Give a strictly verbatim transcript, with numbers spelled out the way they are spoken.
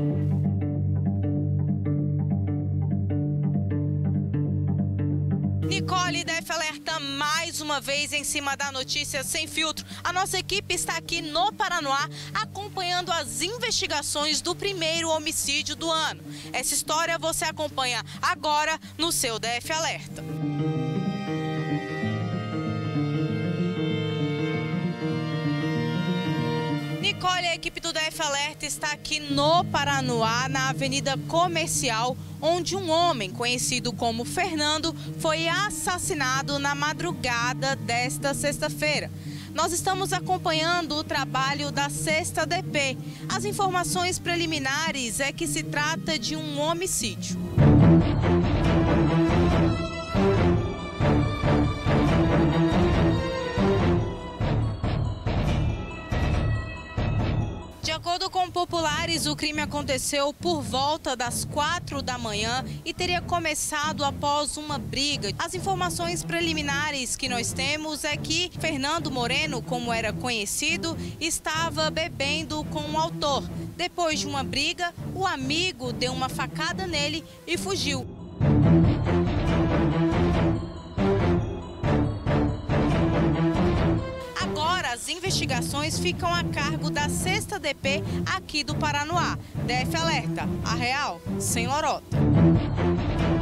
Nicole, D F alerta mais uma vez em cima da notícia sem filtro. A nossa equipe está aqui no Paranoá acompanhando as investigações do primeiro homicídio do ano. Essa história você acompanha agora no seu D F Alerta. Nicole, a equipe do D F Alerta está aqui no Paranoá, na Avenida Comercial, onde um homem conhecido como Fernando foi assassinado na madrugada desta sexta-feira. Nós estamos acompanhando o trabalho da sexta D P. As informações preliminares é que se trata de um homicídio. De acordo com populares, o crime aconteceu por volta das quatro da manhã e teria começado após uma briga. As informações preliminares que nós temos é que Fernando Moreno, como era conhecido, estava bebendo com o autor. Depois de uma briga, o amigo deu uma facada nele e fugiu. As investigações ficam a cargo da sexta D P aqui do Paranoá. D F Alerta, a real, sem lorota.